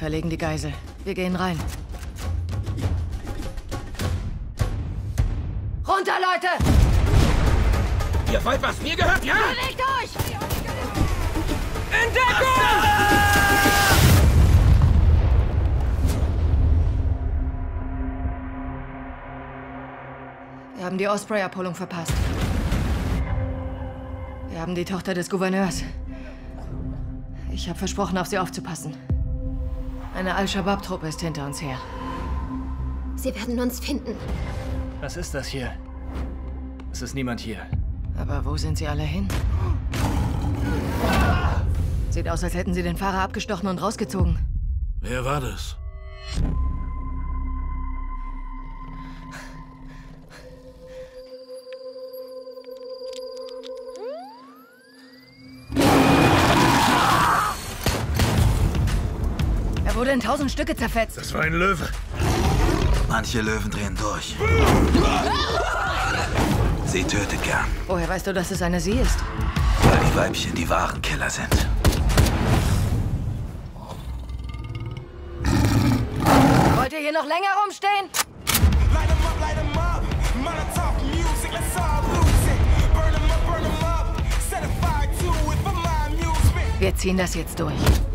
verlegen die Geisel. Wir gehen rein. Runter, Leute! Ihr wollt, was mir gehört, ja? Bewegt euch! Entdeckung! Wir haben die Osprey-Abholung verpasst. Wir haben die Tochter des Gouverneurs. Ich habe versprochen, auf sie aufzupassen. Eine Al-Shabaab-Truppe ist hinter uns her. Sie werden uns finden. Was ist das hier? Es ist niemand hier. Aber wo sind sie alle hin? Sieht aus, als hätten sie den Fahrer abgestochen und rausgezogen. Wer war das? Er wurde in 1000 Stücke zerfetzt. Das war ein Löwe. Manche Löwen drehen durch. Sie tötet gern, Woher weißt du, dass es eine sie ist? weil die Weibchen die wahren Killer sind. Wollt ihr hier noch länger rumstehen? Wir ziehen das jetzt durch.